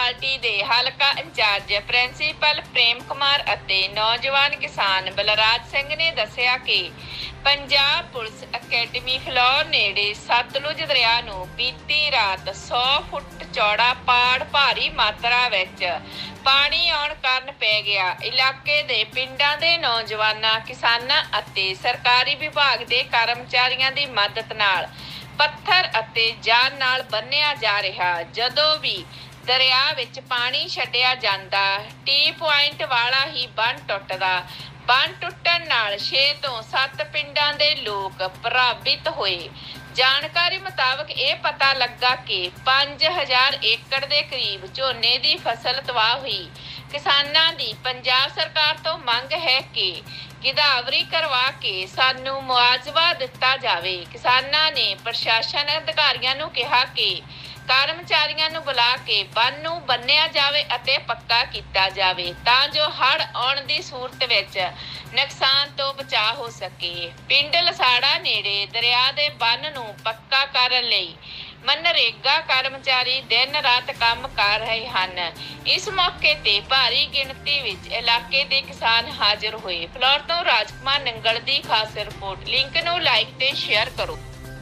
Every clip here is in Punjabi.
पार्टी के हलका इंचार्ज प्रिंसीपल प्रेम कुमार अते नौजवान किसान बलराज सिंह ने दस्सिया कि पंजाब पुलिस अकैडमी फिलौर नेड़े सतलुज दरिया नूं बीती रात 100 फुट चौड़ा पाड़ भारी मात्रा विच पानी आउण कारण पै गया। इलाके दे पिंडां दे नौजवानां किसानां अते सरकारी विभाग दे कर्मचारियों की मदद नाल पत्थर अते जान नाल बन्निया जा रहा। जदों भी दरिया विच पानी छड्डिया जांदा टी पॉइंट वाला ही बन टुटदा। बन टुटण नाल 6 तो 7 पिंडां दे लोग प्रभावित होए। जानकारी मुताबक ये पता लगा कि 5000 एकड़ के करीब झोने की फसल तबाह हुई। किसानां दी पंजाब सरकार तो मंग है कि गिरदावरी करवा के सानू मुआवजा दिता जावे। किसानां ने प्रशासन अधिकारियों नूं कहा कि कर्मचारियों नूं बुला के बन नूं बन्निया जावे अते पक्का कीता जावे तां जो हड़ आउण दी सूरत विच नुकसान तो बचाव हो सके। पिंड लसाड़ा नेड़े दरिया दे बन नूं पक्का करन लई मनरेगा कर्मचारी दिन रात काम कर रहे हैं। इस मौके ते भारी गिणती विच इलाके दे किसान हाजिर हुए। फ्लोर तो राजकुमार नंगल दी खास रिपोर्ट। लिंक नूं लाइक ते शेयर करो।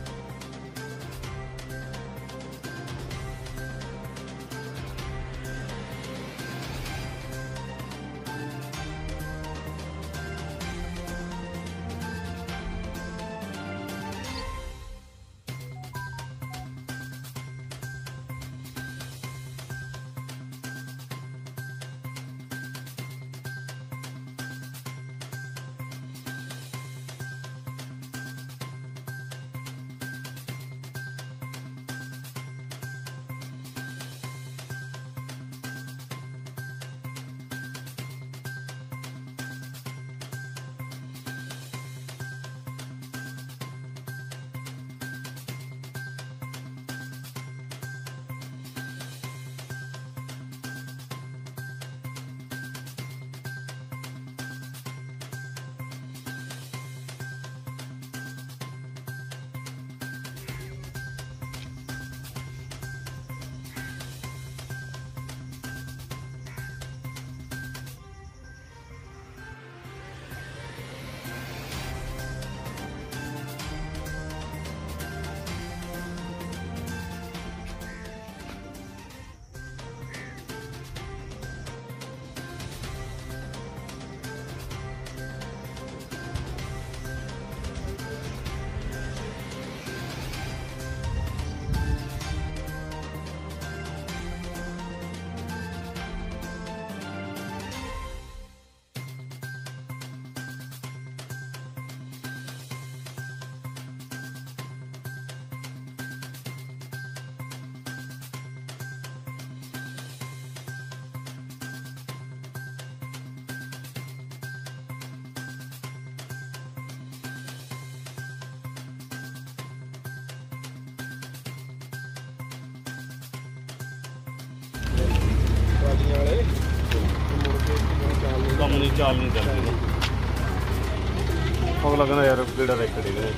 चाल नहीं चलती अगला कहना यार बेड़ा रेक देगा।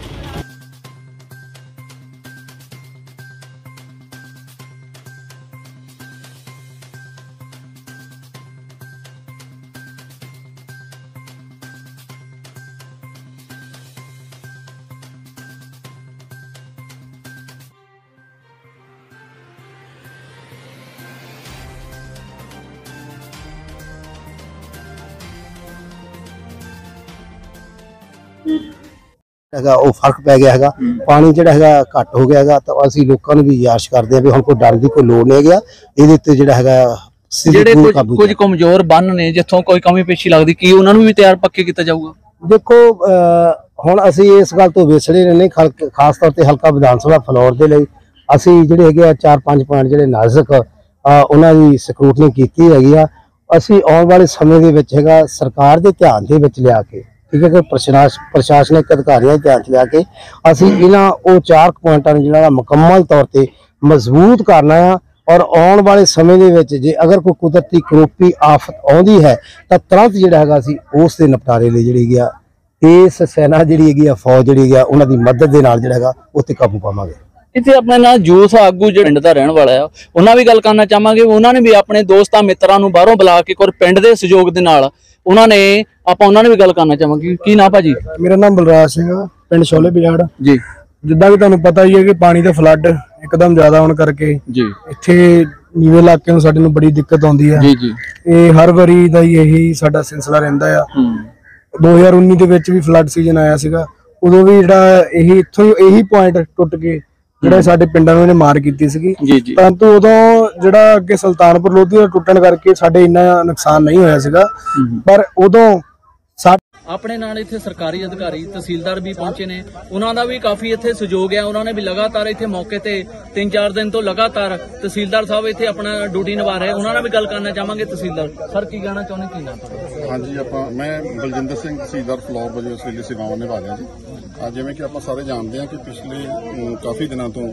हैगा वो फर्क पै गया हैगा। पानी जिहड़ा हैगा घट हो गया हैगा तो असीं लोकां नूं भी याश करदे भी हुण कोई डर दी कोई लोड़ नहीं हैगा। इहदे ते जिहड़ा हैगा ਜਿਹੜੇ ਕੁਝ कमजोर ਬੰਨ ਨੇ ਜਿੱਥੋਂ ਕੋਈ ਕਮੀ ਪੇਸ਼ੀ ਲੱਗਦੀ ਕੀ ਉਹਨਾਂ ਨੂੰ ਵੀ ਤਿਆਰ ਪੱਕੇ ਕੀਤਾ ਜਾਊਗਾ। देखो हुण असीं इस गल तो विछड़े नहीं खास तौर पर हल्का विधान सभा फलौर दे लई असीं जिहड़े हैगे 4-5 पॉइंट जिहड़े नाजुक उन्हां दी स्क्रूटनी कीती हैगी आ। असीं आउण वाले समय दे विच हैगा सरकार दे ध्यान दे विच लिया के ठीक है कि प्रशासनिक अधिकारियों ध्यान च लिया के असीं इन्हां ओ 4 पॉइंटां नूं जिहड़ा मुकम्मल तौर पर मजबूत करना है। और आने वाले समय दे विच जे अगर कोई कुदरती करोपी आफत आउंदी है तो तुरंत जिहड़ा हैगा असीं उस दे निपटारे लई जिहड़ी हैगी इस सेना जिहड़ी हैगी फौज जिहड़ी है उन्हां दी मदद दे नाल जिहड़ा हैगा उत्ते काबू पावांगे। ਇੱਥੇ ਆਪਣੇ ਨਾਲ ਜੂਸ ਆਗੂ ਜਿਹੜੇ ਪਿੰਡ ਦਾ ਰਹਿਣ ਵਾਲਾ ਆ ਉਹਨਾਂ ਵੀ ਗੱਲ ਕਰਨਾ ਚਾਹਾਂਗੇ। ਉਹਨਾਂ ਨੇ ਵੀ ਆਪਣੇ ਦੋਸਤਾਂ ਮਿੱਤਰਾਂ ਨੂੰ ਬਾਹਰੋਂ ਬੁਲਾ ਕੇ ਕੋਈ ਪਿੰਡ ਦੇ ਸਹਿਯੋਗ ਦੇ ਨਾਲ ਉਹਨਾਂ ਨੇ ਵੀ ਗੱਲ ਕਰਨਾ ਚਾਹਾਂਗੇ। ਕੀ ਨਾ ਭਾਜੀ? ਮੇਰਾ ਨਾਮ ਬਲਰਾਜ ਸਿੰਘ ਆ, ਪਿੰਡ ਛੋਲੇ ਬਜਾੜ ਜੀ। ਜਿੱਦਾਂ ਕਿ ਤੁਹਾਨੂੰ ਪਤਾ ਹੀ ਹੈ ਕਿ ਪਾਣੀ ਦਾ ਫਲੱਡ ਇੱਕਦਮ ਜ਼ਿਆਦਾ ਹੋਣ ਕਰਕੇ ਜੀ ਇੱਥੇ ਨੀਵੇਂ ਇਲਾਕੇ ਨੂੰ ਸਾਡੇ ਨੂੰ ਬੜੀ ਦਿੱਕਤ ਆਉਂਦੀ ਆ। ਜੀ ਜੀ। ਇਹ ਹਰ ਵਾਰੀ ਦਾ ਹੀ ਇਹੀ ਸਾਡਾ ਸਿਲਸਿਲਾ ਰਹਿੰਦਾ ਆ। 2019 ਦੇ ਵਿੱਚ ਵੀ ਫਲੱਡ ਸੀਜ਼ਨ ਆਇਆ ਸੀਗਾ, ਉਦੋਂ ਵੀ ਜਿਹੜਾ ਇਹੀ ਇੱਥੋਂ ਇਹੀ ਪੁਆਇੰਟ ਟੁੱਟ ਕੇ ਜਿਹੜੇ ਸਾਡੇ ਪਿੰਡਾਂ ਨੂੰ ਇਹਨੇ ਮਾਰ ਕੀਤੀ ਸੀਗੀ। ਪਰੰਤੂ ਉਦੋਂ ਜਿਹੜਾ ਅੱਗੇ ਸੁਲਤਾਨਪੁਰ ਲੋਧੀ ਦਾ ਟੁੱਟਣ ਕਰਕੇ ਸਾਡੇ ਇੰਨਾ ਨੁਕਸਾਨ ਨਹੀਂ ਹੋਇਆ ਸੀਗਾ, ਪਰ ਉਦੋਂ ਆਪਣੇ ਨਾਲ ਇੱਥੇ ਸਰਕਾਰੀ ਅਧਿਕਾਰੀ ਤਹਿਸੀਲਦਾਰ ਵੀ ਪਹੁੰਚੇ ਨੇ, ਉਹਨਾਂ ਦਾ ਵੀ ਕਾਫੀ ਇੱਥੇ ਸਹਿਯੋਗ ਹੈ। ਉਹਨਾਂ ਨੇ ਵੀ ਲਗਾਤਾਰ ਇੱਥੇ ਮੌਕੇ ਤੇ 3-4 ਦਿਨ ਤੋਂ ਲਗਾਤਾਰ ਤਹਿਸੀਲਦਾਰ ਸਾਹਿਬ ਇੱਥੇ ਆਪਣਾ ਡਿਊਟੀ ਨਿਭਾ ਰਹੇ। ਉਹਨਾਂ ਨਾਲ ਵੀ ਗੱਲ ਕਰਨਾ ਚਾਹਾਂਗੇ। ਤਹਿਸੀਲਦਾਰ ਸਰ ਕੀ ਕਹਿਣਾ ਚਾਹੁੰਦੇ? ਕੀ ਨਾਮ ਤੁਹਾਡਾ? ਹਾਂਜੀ, ਮੈਂ ਬਲਜਿੰਦਰ ਸਿੰਘ ਤਹਿਸੀਲਦਾਰ ਫਲੋਰ ਵਜੋਂ ਇਸ ਵੇਲੇ ਸੇਵਾਵਾਂ ਨਿਭਾ ਰਿਹਾ ਜੀ। ਜਿਵੇਂ ਕਿ ਆਪਾਂ ਸਾਰੇ ਜਾਣਦੇ ਹਾਂ ਕਿ ਪਿਛਲੇ ਕਾਫੀ ਦਿਨਾਂ ਤੋਂ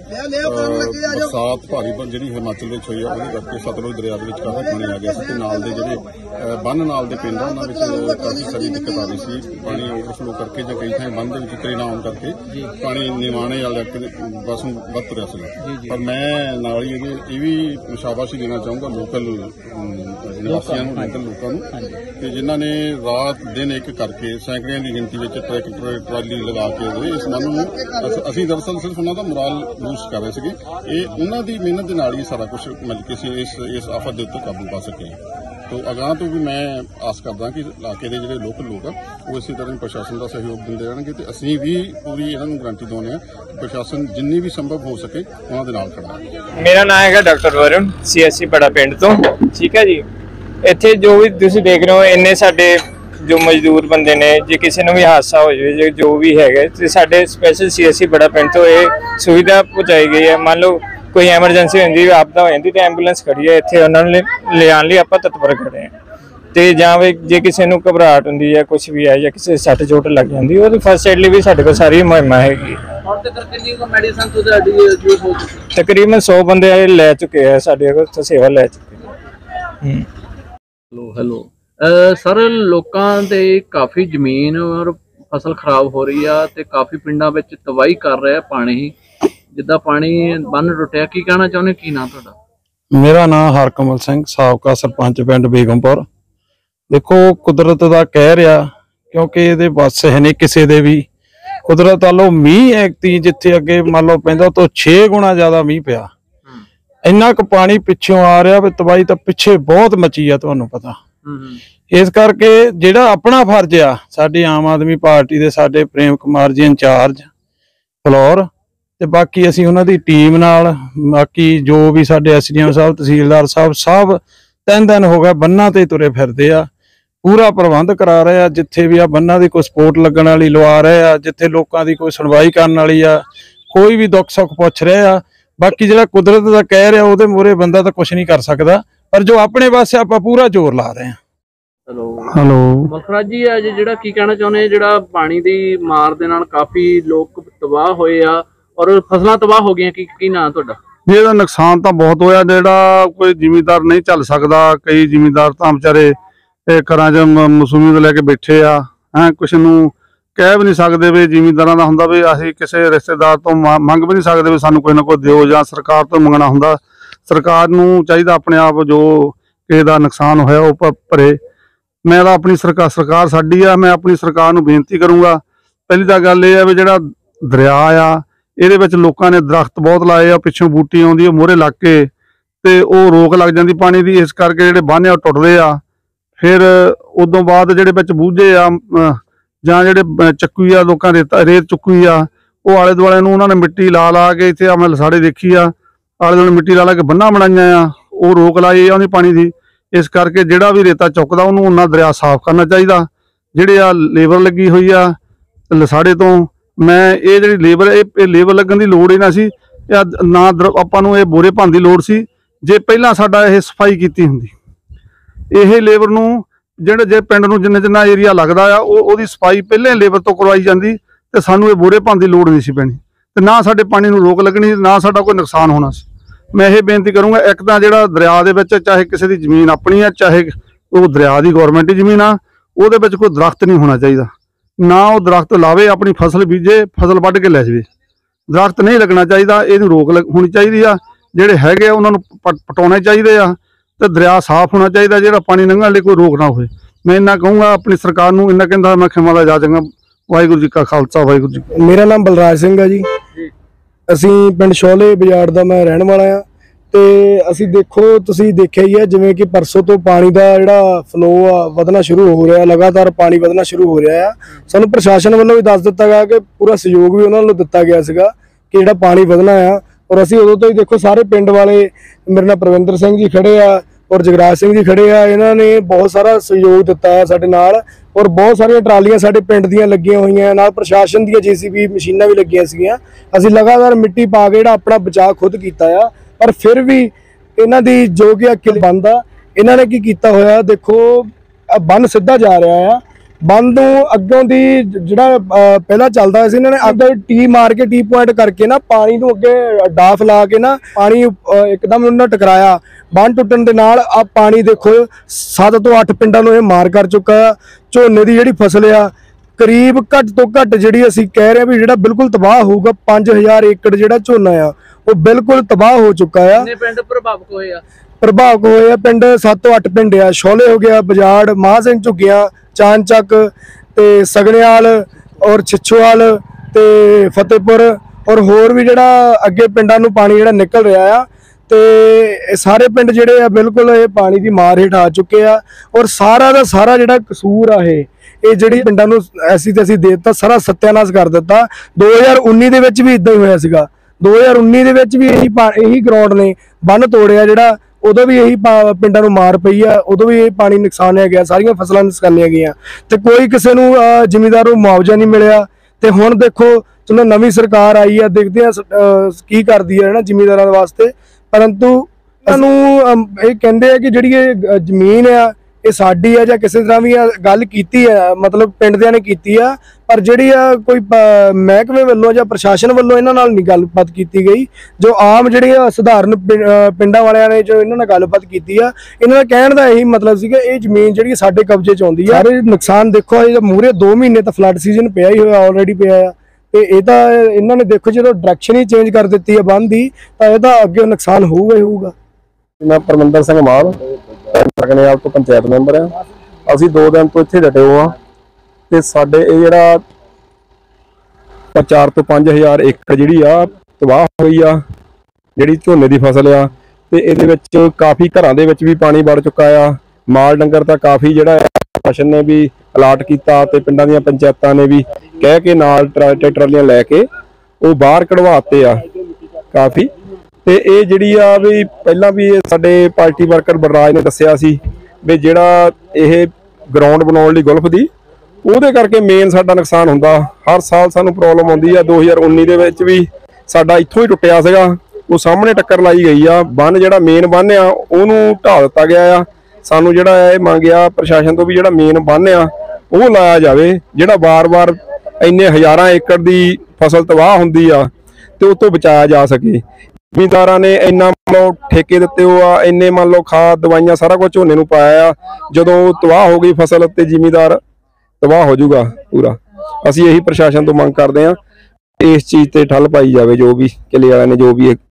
ਬਰਸਾਤ ਭਾਰੀ ਜਿਹੜੀ ਹਿਮਾਚਲ ਵਿੱਚ ਹੋਈ ਆ, ਉਹਦੇ ਕਰਕੇ ਸਤਲੁਜ ਦਰਿਆ ਦੇ ਵਿੱਚ ਕਾਫੀ ਪਾਣੀ ਆ ਗਿਆ ਸੀ ਤੇ ਨਾਲ ਦੇ ਜਿਹੜੇ ਬੰਨ ਨਾਲ ਦੇ ਪਿੰਡ ਆ ਉਹਨਾਂ ਵਿੱਚ ਕਾਫੀ ਸਾਰੀ ਦਿੱਕਤ ਆ ਰਹੀ ਸੀ। ਪਾਣੀ ਓਵਰਫਲੋ ਕਰਕੇ ਜਾਂ ਕਈ ਥਾਂ ਬੰਨ ਦੇ ਵਿੱਚ ਉਤਰੇ ਨਾ ਆਉਣ ਕਰਕੇ ਪਾਣੀ ਨਿਵਾਣੇ ਵਾਲੇ ਬਸ ਨੂੰ ਵੱਧ ਰਿਹਾ ਸੀ। ਪਰ ਮੈਂ ਨਾਲ ਹੀ ਇਹ ਵੀ ਸ਼ਾਬਾਸ਼ੀ ਦੇਣਾ ਚਾਹੂੰਗਾ ਲੋਕਲ ਨਿਵਾਸੀਆਂ ਨੂੰ, ਲੋਕਲ ਲੋਕਾਂ ਨੂੰ, ਕਿ ਜਿਨ੍ਹਾਂ ਨੇ ਰਾਤ ਦਿਨ ਇੱਕ ਕਰਕੇ ਸੈਂਕੜਿਆਂ ਦੀ ਗਿਣਤੀ ਵਿੱਚ ਟਰੈਕਟਰ ਟਰਾਲੀ ਲਗਾ ਕੇ ਇਸ ਮਨ ਨੂੰ ਅਸੀਂ ਦਰਅਸਲ ਸਿਰਫ ਉਹਨਾਂ ਦਾ ਮੋਰਲ ਬੂਸਟ ਕਰ ਰਹੇ ਸੀਗੇ। ਇਹ ਉਹਨਾਂ ਦੀ ਮਿਹਨਤ ਦੇ ਨਾਲ ਹੀ ਸਾਰਾ ਕੁਝ ਮਿਲ ਕੇ ਅਸੀਂ ਇਸ ਆਫਤ ਦੇ ਉੱਤੇ ਕਾਬੂ ਪਾ ਸਕੇ। ਤੋ ਅਗਾਂਹ ਤੋਂ ਵੀ ਮੈਂ ਆਸ ਕਰਦਾ ਕਿ ਇਲਾਕੇ ਦੇ ਜਿਹੜੇ ਲੋਕਲ ਲੋਕ ਆ ਉਹ ਇਸੇ ਤਰ੍ਹਾਂ ਪ੍ਰਸ਼ਾਸਨ ਦਾ ਸਹਿਯੋਗ ਦਿੰਦੇ ਰਹਿਣਗੇ ਤੇ ਅਸੀਂ ਵੀ ਪੂਰੀ ਇਹਨਾਂ ਨੂੰ ਗਰੰਟੀ ਦਿੰਦੇ ਹਾਂ ਕਿ ਪ੍ਰਸ਼ਾਸਨ ਜਿੰਨੀ ਵੀ ਸੰਭਵ ਹੋ ਸਕੇ ਉਹਨਾਂ ਦੇ ਨਾਲ ਖੜਾ। ਮੇਰਾ ਨਾਮ ਹੈਗਾ ਡਾਕਟਰ ਵਰੁਣ, CSC ਬੜਾ ਪਿੰਡ ਤੋਂ। ਠੀਕ ਹੈ ਜੀ। ਇੱਥੇ ਜੋ ਵੀ ਤੁਸੀਂ ਦੇਖ ਰਹੇ ਹੋ ਇੰਨੇ ਸਾਡੇ ਜੋ ਮਜ਼ਦੂਰ ਬੰਦੇ ਨੇ, ਜੇ ਕਿਸੇ ਨੂੰ ਵੀ ਹਾਦਸਾ ਹੋ ਜਾਵੇ ਜੋ ਵੀ ਹੈਗਾ ਤੇ ਸਾਡੇ ਸਪੈਸ਼ਲ CSC ਬੜਾ ਪਿੰਡ ਤੋਂ ਇਹ ਸੁਵਿਧਾ ਪਹੁੰਚਾਈ ਗਈ ਹੈ। ਮੰਨ ਲਓ ਕੋਈ ਐਮਰਜੈਂਸੀ ਹੁੰਦੀ, ਆਪਦਾ ਹੋ ਜਾਂਦੀ ਤੇ ਐਂਬੂਲੈਂਸ ਖੜੀ ਹੈ ਇੱਥੇ, ਉਹਨਾਂ ਨੂੰ ਲਿਆਉਣ ਲਈ ਆਪਾਂ ਤਤਪਰ ਖੜੇ ਹਾਂ। ਤੇ ਜਾਂ ਜੇ ਕਿਸੇ ਨੂੰ ਘਬਰਾਹਟ ਹੁੰਦੀ ਹੈ, ਕੁਝ ਵੀ ਹੈ ਜਾਂ ਕਿਸੇ ਸੱਟ ਚੋਟ ਲੱਗ ਜਾਂਦੀ, ਉਹਦੀ ਫਸਟ ਏਡ ਲਈ ਵੀ ਸਾਡੇ ਕੋਲ ਸਾਰੀ ਮੁਹਿੰਮ ਹੈਗੀ। ਤਕਰੀਬਨ 100 ਬੰਦੇ ਲੈ ਚੁੱਕੇ ਆ, ਸਾਡੇ ਕੋਲ ਸੇਵਾ ਲੈ ਚੁੱਕੇ। ਹੈਲੋ ਸਰ, ਲੋਕਾਂ ਦੇ ਕਾਫੀ ਜ਼ਮੀਨ ਔਰ ਫਸਲ ਖਰਾਬ ਹੋ ਰਹੀ ਆ ਤੇ ਕਾਫੀ ਪਿੰਡਾਂ ਵਿੱਚ ਤਬਾਹੀ ਕਰ ਰਿਹਾ ਪਾਣੀ। ਜਿੱਦਾਂ ਪਾਣੀ ਬੰਨ ਟੁੱਟਿਆ, ਕੀ ਕਹਿਣਾ ਚਾਹੁੰਦੇ? ਕੀ ਨਾਮ ਤੁਹਾਡਾ? ਮੇਰਾ ਨਾਮ ਹਰਕਮਲ ਸਿੰਘ, ਸਾਬਕਾ ਸਰਪੰਚ ਪਿੰਡ ਬੇਗਮਪੁਰ। ਦੇਖੋ ਕੁਦਰਤ ਦਾ ਕਹਿਰ ਆ, ਕਿਉਂਕਿ ਇਹਦੇ ਵੱਸ ਹੈ ਨਹੀਂ ਕਿਸੇ ਦੇ ਵੀ। ਕੁਦਰਤ ਵੱਲੋਂ ਮੀਂਹ ਐਕਤੀ ਜਿੱਥੇ ਅੱਗੇ ਮੰਨ ਲਓ ਪੈਂਦਾ ਤੋਂ 6 ਗੁਣਾ ਜ਼ਿਆਦਾ ਮੀਂਹ ਪਿਆ। ਇੰਨਾ ਕੁ ਪਾਣੀ ਪਿੱਛੋਂ ਆ ਰਿਹਾ ਵੀ ਤਬਾਹੀ ਤਾਂ ਪਿੱਛੇ ਬਹੁਤ ਮਚੀ ਆ, ਤੁਹਾਨੂੰ ਪਤਾ। ਇਸ ਕਰਕੇ ਜਿਹੜਾ ਆਪਣਾ ਫਰਜ਼ ਆ ਸਾਡੀ ਆਮ ਆਦਮੀ ਪਾਰਟੀ ਦੇ ਸਾਡੇ ਪ੍ਰੇਮ ਕੁਮਾਰ ਜੀ ਇੰਚਾਰਜ ਫਲੋਰ, ਤੇ ਬਾਕੀ ਅਸੀਂ ਉਹਨਾਂ ਦੀ ਟੀਮ ਨਾਲ, ਬਾਕੀ ਜੋ ਵੀ ਸਾਡੇ SDM ਸਾਹਿਬ, ਤਹਿਸੀਲਦਾਰ ਸਾਹਿਬ, ਸਭ 3 ਦਿਨ ਹੋ ਗਏ ਬੰਨਾਂ ਤੇ ਤੁਰੇ ਫਿਰਦੇ ਆ, ਪੂਰਾ ਪ੍ਰਬੰਧ ਕਰਾ ਰਹੇ ਆ। ਜਿੱਥੇ ਵੀ ਆ ਬੰਨਾਂ ਦੀ ਕੋਈ ਸਪੋਰਟ ਲੱਗਣ ਵਾਲੀ ਲਵਾ ਰਹੇ ਆ, ਜਿੱਥੇ ਲੋਕਾਂ ਦੀ ਕੋਈ ਸੁਣਵਾਈ ਕਰਨ ਵਾਲੀ ਆ, ਕੋਈ ਵੀ ਦੁੱਖ ਸੁੱਖ ਪੁੱਛ ਰਹੇ ਆ। ਬਾਕੀ ਜਿਹੜਾ ਕੁਦਰਤ ਦਾ ਕਹਿ ਰਿਹਾ ਉਹਦੇ ਮੂਹਰੇ ਬੰਦਾ ਤਾਂ ਕੁਝ ਨਹੀਂ ਕਰ ਸਕਦਾ, ਪਰ ਜੋ ਆਪਣੇ ਪਾਸੇ ਆਪਾਂ ਪੂਰਾ ਜ਼ੋਰ ਲਾ ਰਹੇ ਆ। ਹੈਲੋ ਮਲਖਰਾਜ ਜੀ, ਅੱਜ ਜਿਹੜਾ ਕੀ ਕਹਿਣਾ ਚਾਹੁੰਦੇ? ਜਿਹੜਾ ਪਾਣੀ ਦੀ ਮਾਰ ਦੇ ਨਾਲ ਕਾਫੀ ਲੋਕ ਤਬਾਹ ਹੋਏ ਆ ਔਰ ਫਸਲਾਂ ਤਬਾਹ ਹੋ ਗਈਆਂ, ਕੀ ਨਾਮ ਤੁਹਾਡਾ? ਇਹਦਾ ਨੁਕਸਾਨ ਤਾਂ ਬਹੁਤ ਹੋਇਆ, ਜਿਹੜਾ ਕੋਈ ਜ਼ਿਮੀਂਦਾਰ ਨਹੀਂ ਚੱਲ ਸਕਦਾ। ਕਈ ਜ਼ਿਮੀਂਦਾਰ ਤਾਂ ਵਿਚਾਰੇ ਘਰਾਂ 'ਚ ਮਸੂਮੀ ਤੋਂ ਲੈ ਕੇ ਬੈਠੇ ਆ। ਕੁਛ ਨੂੰ ਕਹਿ ਵੀ ਨਹੀਂ ਸਕਦੇ ਵੀ ਜ਼ਿਮੀਂਦਾਰਾਂ ਦਾ ਹੁੰਦਾ ਵੀ ਅਸੀਂ ਕਿਸੇ ਰਿਸ਼ਤੇਦਾਰ ਤੋਂ ਮੰਗ ਵੀ ਨਹੀਂ ਸਕਦੇ ਵੀ ਸਾਨੂੰ ਕੋਈ ਨਾ ਕੋਈ ਦਿਓ, ਜਾਂ ਸਰਕਾਰ ਤੋਂ ਮੰਗਣਾ ਹੁੰਦਾ। ਸਰਕਾਰ ਨੂੰ ਚਾਹੀਦਾ ਆਪਣੇ ਆਪ ਜੋ ਕਿਸੇ ਦਾ ਨੁਕਸਾਨ ਹੋਇਆ ਉਹ ਭਰੇ। ਮੈਂ ਤਾਂ ਆਪਣੀ ਸਰਕਾਰ ਸਾਡੀ ਆ, ਮੈਂ ਆਪਣੀ ਸਰਕਾਰ ਨੂੰ ਬੇਨਤੀ ਕਰੂੰਗਾ। ਪਹਿਲੀ ਤਾਂ ਗੱਲ ਇਹ ਆ ਵੀ ਜਿਹੜਾ ਦਰਿਆ ਆ ਇਹਦੇ ਵਿੱਚ ਲੋਕਾਂ ਨੇ ਦਰਖਤ ਬਹੁਤ ਲਾਏ ਆ, ਪਿੱਛੋਂ ਬੂਟੀ ਆਉਂਦੀ ਆ ਮੂਹਰੇ ਲੱਗ ਕੇ ਤੇ ਉਹ ਰੋਕ ਲੱਗ ਜਾਂਦੀ ਪਾਣੀ ਦੀ, ਇਸ ਕਰਕੇ ਜਿਹੜੇ ਬੰਨ੍ਹ ਆ ਉਹ ਟੁੱਟਦੇ ਆ। ਫਿਰ ਉਦੋਂ ਬਾਅਦ ਜਿਹੜੇ ਵਿੱਚ ਬੂਝੇ ਆ ਜਾਂ ਜਿਹੜੇ ਚੱਕੀ ਆ, ਲੋਕਾਂ ਰੇਤ ਚੁੱਕੀ ਆ, ਉਹ ਆਲੇ ਦੁਆਲੇ ਨੂੰ ਉਹਨਾਂ ਨੇ ਮਿੱਟੀ ਲਾ ਕੇ, ਇੱਥੇ ਮੈਂ ਲਸਾੜੇ ਦੇਖੀ ਆ, ਆਲੇ ਦੁਆਲੇ ਮਿੱਟੀ ਲਾ ਕੇ ਬੰਨਾਂ ਬਣਾਈਆਂ ਆ, ਉਹ ਰੋਕ ਲਾਈ ਆ ਉਹਦੀ ਪਾਣੀ ਦੀ। ਇਸ ਕਰਕੇ ਜਿਹੜਾ ਵੀ ਰੇਤਾ ਚੁੱਕਦਾ ਉਹਨੂੰ ਉਹਨਾਂ ਦਰਿਆ ਸਾਫ਼ ਕਰਨਾ ਚਾਹੀਦਾ। ਜਿਹੜੇ ਆ ਲੇਬਰ ਲੱਗੀ ਹੋਈ ਆ ਲਸਾੜੇ ਤੋਂ, ਮੈਂ ਇਹ ਜਿਹੜੀ ਲੇਬਰ ਇਹ ਲੇਬਰ ਲੱਗਣ ਦੀ ਲੋੜ ਹੀ ਨਾ ਸੀ, ਨਾ ਆਪਾਂ ਨੂੰ ਇਹ ਬੋਰੇ ਭਰਨ ਦੀ ਲੋੜ ਸੀ। ਜੇ ਪਹਿਲਾਂ ਸਾਡਾ ਇਹ ਸਫਾਈ ਕੀਤੀ ਹੁੰਦੀ, ਇਹ ਲੇਬਰ ਨੂੰ ਜੇ ਪਿੰਡ ਨੂੰ ਜਿੰਨਾ ਏਰੀਆ ਲੱਗਦਾ ਆ ਉਹਦੀ ਸਫਾਈ ਪਹਿਲਾਂ ਲੇਬਰ ਤੋਂ ਕਰਵਾਈ ਜਾਂਦੀ ਤੇ ਸਾਨੂੰ ਇਹ ਬੋਰੇ ਭਰਨ ਦੀ ਲੋੜ ਨਹੀਂ ਸੀ ਪੈਣੀ, ਤੇ ਨਾ ਸਾਡੇ ਪਾਣੀ ਨੂੰ ਰੋਕ ਲੱਗਣੀ, ਨਾ ਸਾਡਾ ਕੋਈ ਨੁਕਸਾਨ ਹੋਣਾ ਸੀ। ਮੈਂ ਇਹ ਬੇਨਤੀ ਕਰੂੰਗਾ, ਇੱਕ ਤਾਂ ਜਿਹੜਾ ਦਰਿਆ ਦੇ ਵਿੱਚ ਚਾਹੇ ਕਿਸੇ ਦੀ ਜ਼ਮੀਨ ਆਪਣੀ ਆ, ਚਾਹੇ ਉਹ ਦਰਿਆ ਦੀ ਗੌਰਮੈਂਟ ਦੀ ਜ਼ਮੀਨ ਆ, ਉਹਦੇ ਵਿੱਚ ਕੋਈ ਦਰਖਤ ਨਹੀਂ ਹੋਣਾ ਚਾਹੀਦਾ। ਨਾ ਉਹ ਦਰਖਤ ਲਾਵੇ, ਆਪਣੀ ਫਸਲ ਬੀਜੇ, ਫਸਲ ਵੱਢ ਕੇ ਲੈ ਜਾਵੇ। ਦਰਖਤ ਨਹੀਂ ਲੱਗਣਾ ਚਾਹੀਦਾ, ਇਹਨੂੰ ਰੋਕ ਹੋਣੀ ਚਾਹੀਦੀ ਆ। ਜਿਹੜੇ ਹੈਗੇ ਆ ਉਹਨਾਂ ਨੂੰ ਪਟਾਉਣੇ ਚਾਹੀਦੇ ਆ ਤੇ ਦਰਿਆ ਸਾਫ਼ ਹੋਣਾ ਚਾਹੀਦਾ, ਜਿਹੜਾ ਪਾਣੀ ਲੰਘਣ ਲਈ ਕੋਈ ਰੋਕ ਨਾ ਹੋਵੇ। ਮੈਂ ਇੰਨਾ ਕਹੂੰਗਾ ਆਪਣੀ ਸਰਕਾਰ ਨੂੰ, ਇੰਨਾ ਕਹਿੰਦਾ ਮੈਂ ਖਿਮਾ ਦਾ ਜਾ ਚੰਗਾ। ਵਾਹਿਗੁਰੂ ਜੀ ਕਾ ਖਾਲਸਾ, ਵਾਹਿਗੁਰੂ ਜੀ। ਮੇਰਾ ਨਾਮ ਬਲਰਾਜ ਸਿੰਘ ਹੈ ਜੀ। ਅਸੀਂ ਪਿੰਡ ਸ਼ੋਲੇ ਬਾਜ਼ਾਰ ਦਾ ਮੈਂ ਰਹਿਣ ਵਾਲਾ ਆ। ਤੇ ਅਸੀਂ ਦੇਖੋ, ਤੁਸੀਂ ਦੇਖਿਆ ਹੀ ਹੈ ਜਿਵੇਂ ਕਿ ਪਰਸੋਂ ਤੋਂ ਪਾਣੀ ਦਾ ਜਿਹੜਾ ਫਲੋ ਆ ਵਧਣਾ ਸ਼ੁਰੂ ਹੋ ਰਿਹਾ, ਲਗਾਤਾਰ ਪਾਣੀ ਵਧਣਾ ਸ਼ੁਰੂ ਹੋ ਰਿਹਾ ਆ। ਸਾਨੂੰ ਪ੍ਰਸ਼ਾਸਨ ਵੱਲੋਂ ਵੀ ਦੱਸ ਦਿੱਤਾ ਗਿਆ ਕਿ ਪੂਰਾ ਸਹਿਯੋਗ ਵੀ ਉਹਨਾਂ ਨੂੰ ਦਿੱਤਾ ਗਿਆ ਸੀਗਾ ਕਿ ਜਿਹੜਾ ਪਾਣੀ ਵਧਣਾ ਆ। ਔਰ ਅਸੀਂ ਉਦੋਂ ਤੋਂ ਹੀ ਦੇਖੋ ਸਾਰੇ ਪਿੰਡ ਵਾਲੇ, ਮੇਰੇ ਨਾਲ ਪ੍ਰਵਿੰਦਰ ਸਿੰਘ ਜੀ ਖੜੇ ਆ ਔਰ ਜਗਰਾਜ ਸਿੰਘ ਜੀ ਖੜੇ ਆ, ਇਹਨਾਂ ਨੇ ਬਹੁਤ ਸਾਰਾ ਸਹਿਯੋਗ ਦਿੱਤਾ ਹੈ ਸਾਡੇ ਨਾਲ। ਔਰ ਬਹੁਤ ਸਾਰੀਆਂ ਟਰਾਲੀਆਂ ਸਾਡੇ ਪਿੰਡ ਦੀਆਂ ਲੱਗੀਆਂ ਹੋਈਆਂ, ਨਾਲ ਪ੍ਰਸ਼ਾਸਨ ਦੀਆਂ JCB ਮਸ਼ੀਨਾਂ ਵੀ ਲੱਗੀਆਂ ਸੀਗੀਆਂ। ਅਸੀਂ ਲਗਾਤਾਰ ਮਿੱਟੀ ਪਾ ਕੇ ਜਿਹੜਾ ਆਪਣਾ ਬਚਾਅ ਖੁਦ ਕੀਤਾ ਆ। ਪਰ ਫਿਰ ਵੀ ਇਹਨਾਂ ਦੀ ਜੋ ਕਿ ਅਕਿਲ ਬੰਦ ਆ, ਇਹਨਾਂ ਨੇ ਕੀ ਕੀਤਾ ਹੋਇਆ, ਦੇਖੋ ਬੰਨ ਸਿੱਧਾ ਜਾ ਰਿਹਾ ਆ। ਬੰਦ ਨੂੰ ਅੱਗੋਂ ਦੀ ਜਿਹੜਾ ਪਹਿਲਾਂ ਚੱਲਦਾ ਸੀ, ਇਹਨਾਂ ਨੇ ਅੱਗੇ ਟੀ ਮਾਰ ਕੇ, ਟੀ ਪੁਆਇੰਟ ਕਰਕੇ ਨਾ ਪਾਣੀ ਨੂੰ ਅੱਗੇ ਡਾਫ ਲਾ ਕੇ ਨਾ ਪਾਣੀ ਇੱਕਦਮ ਉਹਨਾਂ ਟਕਰਾਇਆ। ਬੰਨ ਟੁੱਟਣ ਦੇ ਨਾਲ ਆ ਪਾਣੀ ਦੇਖੋ 7 ਤੋਂ 8 ਪਿੰਡਾਂ ਨੂੰ ਇਹ ਮਾਰ ਕਰ ਚੁੱਕਾ ਆ। ਝੋਨੇ ਦੀ ਜਿਹੜੀ ਫਸਲ ਆ ਕਰੀਬ ਘੱਟ ਤੋਂ ਘੱਟ ਜਿਹੜੀ ਅਸੀਂ ਕਹਿ ਰਹੇ ਵੀ ਜਿਹੜਾ ਬਿਲਕੁਲ ਤਬਾਹ ਹੋਊਗਾ, 5000 ਏਕੜ ਜਿਹੜਾ ਝੋਨਾ ਆ ਉਹ ਬਿਲਕੁਲ ਤਬਾਹ ਹੋ ਚੁੱਕਾ ਆ। ਕਿੰਨੇ ਪਿੰਡ ਪ੍ਰਭਾਵਿਤ ਹੋਏ ਆ? ਪ੍ਰਭਾਵਿਤ ਹੋਏ ਆ ਪਿੰਡ 7 ਤੋਂ 8 ਪਿੰਡ ਆ। ਸ਼ੋਲੇ ਹੋ ਗਿਆ, ਬਜਾੜ, ਮਾਹ ਸਿੰਘ ਝੁੱਗੀਆਂ, ਚਾਨਚੱਕ ਤੇ ਸਗਣਿਆਲ ਔਰ ਛਿੱਛੋਵਾਲ ਤੇ ਫਤਿਹਪੁਰ ਔਰ ਹੋਰ ਵੀ ਜਿਹੜਾ ਅੱਗੇ ਪਿੰਡਾਂ ਨੂੰ ਪਾਣੀ ਜਿਹੜਾ ਨਿਕਲ ਰਿਹਾ ਆ। ਤੇ ਸਾਰੇ ਪਿੰਡ ਜਿਹੜੇ ਆ ਬਿਲਕੁਲ ਇਹ ਪਾਣੀ ਦੀ ਮਾਰ ਹੇਠ ਆ ਚੁੱਕੇ ਆ। ਔਰ ਸਾਰਾ ਦਾ ਸਾਰਾ ਜਿਹੜਾ ਕਸੂਰ ਆ ਇਹ ਜਿਹੜੀ ਪਿੰਡਾਂ ਨੂੰ ਐਸੀ ਤੇ ਅਸੀਂ ਦੇ ਦਿੱਤਾ, ਸਾਰਾ ਸੱਤਿਆਨਾਸ਼ ਕਰ ਦਿੱਤਾ। 2019 ਦੇ ਵਿੱਚ ਵੀ ਇਦਾਂ ਹੀ ਹੋਇਆ ਸੀਗਾ। 2019 ਦੇ ਵਿੱਚ ਵੀ ਇਹੀ ਗਰਾਊਂਡ ਨੇ ਬੰਨ ਤੋੜਿਆ ਜਿਹੜਾ, ਉਦੋਂ ਵੀ ਇਹੀ ਪਿੰਡਾਂ ਨੂੰ ਮਾਰ ਪਈ ਆ, ਉਦੋਂ ਵੀ ਇਹ ਪਾਣੀ ਨੁਕਸਾਨਿਆ ਗਿਆ, ਸਾਰੀਆਂ ਫਸਲਾਂ ਨੁਕਸਾਨੀਆਂ ਗਈਆਂ ਤੇ ਕੋਈ ਕਿਸੇ ਨੂੰ ਜ਼ਿਮੀਂਦਾਰ ਨੂੰ ਮੁਆਵਜ਼ਾ ਨਹੀਂ ਮਿਲਿਆ। ਤੇ ਹੁਣ ਦੇਖੋ ਚਲੋ ਨਵੀਂ ਸਰਕਾਰ ਆਈ ਆ, ਦੇਖਦੇ ਆ ਕੀ ਕਰਦੀ ਹੈ ਨਾ ਜ਼ਿਮੀਂਦਾਰਾਂ ਦੇ ਵਾਸਤੇ। ਪਰੰਤੂ ਇਹਨਾਂ ਨੂੰ ਇਹ ਕਹਿੰਦੇ ਆ ਕਿ ਜਿਹੜੀ ਇਹ ਜ਼ਮੀਨ ਆ ਇਹ ਸਾਡੀ ਆ ਜਾਂ ਕਿਸੇ ਤਰ੍ਹਾਂ ਵੀ ਗੱਲ ਕੀਤੀ ਆ, ਮਤਲਬ ਪਿੰਡ ਦਿਆਂ ਨੇ ਕੀਤੀ ਆ, ਪਰ ਜਿਹੜੀ ਆ ਕੋਈ ਮਹਿਕਮੇ ਵੱਲੋਂ ਜਾਂ ਪ੍ਰਸ਼ਾਸਨ ਵੱਲੋਂ ਇਹਨਾਂ ਨਾਲ ਨਹੀਂ ਗੱਲਬਾਤ ਕੀਤੀ ਗਈ। ਜੋ ਆਮ ਜਿਹੜੇ ਸਧਾਰਨ ਪਿੰਡਾਂ ਵਾਲਿਆਂ ਨੇ ਜੋ ਇਹਨਾਂ ਨਾਲ ਗੱਲਬਾਤ ਕੀਤੀ ਆ, ਇਹਨਾਂ ਦਾ ਕਹਿਣ ਦਾ ਇਹੀ ਮਤਲਬ ਸੀ ਕਿ ਇਹ ਜ਼ਮੀਨ ਜਿਹੜੀ ਸਾਡੇ ਕਬਜ਼ੇ 'ਚ ਆਉਂਦੀ ਆ। ਸਾਰੇ ਨੁਕਸਾਨ ਦੇਖੋ, ਇਹ ਮੂਹਰੇ 2 ਮਹੀਨੇ ਤਾਂ ਫਲੱਡ ਸੀਜ਼ਨ ਪਿਆ ਹੀ ਹੋਇਆ, ਆਲਰੇਡੀ ਪਿਆ ਆ। ਤੇ ਇਹ ਤਾਂ ਇਹਨਾਂ ਨੇ ਦੇਖੋ ਜਦੋਂ ਡਾਇਰੈਕਸ਼ਨ ਹੀ ਚੇਂਜ ਕਰ ਦਿੱਤੀ ਆ ਬੰਦ ਦੀ, ਤਾਂ ਇਹਦਾ ਅੱਗੇ ਨੁਕਸਾਨ ਹੋਊਗਾ ਹੀ ਹੋਊਗਾ। ਮੈਂ ਪਰਮਿੰਦਰ ਸਿੰਘ ਮਾਲ ਸਗਣਿਆਲ ਤੋਂ ਪੰਚਾਇਤ ਮੈਂਬਰ ਆ। ਅਸੀਂ 2 ਦਿਨ ਤੋਂ ਇੱਥੇ ਡਟੇ ਹੋ ਆ ਤੇ ਸਾਡੇ ਇਹ ਜਿਹੜਾ 4 ਤੋਂ 5000 ਏਕੜ ਜਿਹੜੀ ਆ ਤਬਾਹ ਹੋਈ ਆ, ਜਿਹੜੀ ਝੋਨੇ ਦੀ ਫਸਲ ਆ। ਤੇ ਇਹਦੇ ਵਿੱਚ ਕਾਫੀ ਘਰਾਂ ਦੇ ਵਿੱਚ ਵੀ ਪਾਣੀ ਵੜ ਚੁੱਕਾ ਆ। ਮਾਲ ਡੰਗਰ ਤਾਂ ਕਾਫੀ ਜਿਹੜਾ ਪ੍ਰਸ਼ਾਸਨ ਨੇ ਵੀ ਅਲਾਟ ਕੀਤਾ ਤੇ ਪਿੰਡਾਂ ਦੀਆਂ ਪੰਚਾਇਤਾਂ ਨੇ ਵੀ ਕਹਿ ਕੇ ਨਾਲ ਟਰੈਕਟਰਾਂ ਲੈ ਕੇ ਉਹ ਬਾਹਰ ਕਢਵਾਤੇ ਆ ਕਾਫੀ। ਤੇ ਇਹ ਜਿਹੜੀ ਆ ਵੀ ਪਹਿਲਾਂ ਵੀ ਸਾਡੇ ਪਾਰਟੀ ਵਰਕਰ ਬਲਰਾਜ ਨੇ ਦੱਸਿਆ ਸੀ ਵੀ ਜਿਹੜਾ ਇਹ ਗਰਾਊਂਡ ਬਣਾਉਣ ਲਈ ਗੁਲਫ ਦੀ, ਉਹਦੇ ਕਰਕੇ ਮੇਨ ਸਾਡਾ ਨੁਕਸਾਨ ਹੁੰਦਾ। ਹਰ ਸਾਲ ਸਾਨੂੰ ਪ੍ਰੋਬਲਮ ਆਉਂਦੀ ਆ। 2019 ਦੇ ਵਿੱਚ ਵੀ ਸਾਡਾ ਇੱਥੋਂ ਹੀ ਟੁੱਟਿਆ ਸੀਗਾ, ਉਹ ਸਾਹਮਣੇ ਟੱਕਰ ਲਾਈ ਗਈ ਆ। ਬੰਨ ਜਿਹੜਾ ਮੇਨ ਬੰਨ ਆ ਉਹਨੂੰ ਢਾਹ ਦਿੱਤਾ ਗਿਆ ਆ। ਸਾਨੂੰ ਜਿਹੜਾ ਇਹ ਮੰਗਿਆ ਪ੍ਰਸ਼ਾਸਨ ਤੋਂ ਵੀ ਜਿਹੜਾ ਮੇਨ ਬੰਨ ਆ ਉਹ ਲਾਇਆ ਜਾਵੇ, ਜਿਹੜਾ ਵਾਰ-ਵਾਰ ਇੰਨੇ ਹਜ਼ਾਰਾਂ ਏਕੜ ਦੀ ਫਸਲ ਤਬਾਹ ਹੁੰਦੀ ਆ ਤੇ ਉਹ ਤੋਂ ਬਚਾਇਆ ਜਾ ਸਕੇ। ਜ਼ਿਮੀਂਦਾਰਾਂ ਨੇ ਇੰਨਾ ਮੰਨ ਲਓ ਠੇਕੇ ਦਿੱਤੇ ਹੋ ਆ, ਇੰਨੇ ਮੰਨ ਲਓ ਖਾਦ ਦਵਾਈਆਂ ਸਾਰਾ ਕੁਝ ਝੋਨੇ ਨੂੰ ਪਾਇਆ ਆ। ਜਦੋਂ ਤਬਾਹ ਹੋ ਗਈ ਫਸਲ ਤੇ ਜ਼ਿਮੀਂਦਾਰ ਤਬਾਹ ਹੋ ਜਾਊਗਾ ਪੂਰਾ। ਅਸੀਂ ਇਹੀ ਪ੍ਰਸ਼ਾਸਨ ਤੋਂ ਮੰਗ ਕਰਦੇ ਆ ਇਸ ਚੀਜ਼ ਤੇ ਠੱਲ ਪਾਈ ਜਾਵੇ, ਜੋ ਵੀ ਕਿਲੇ ਵਾਲਿਆਂ ਨੇ ਜੋ ਵੀ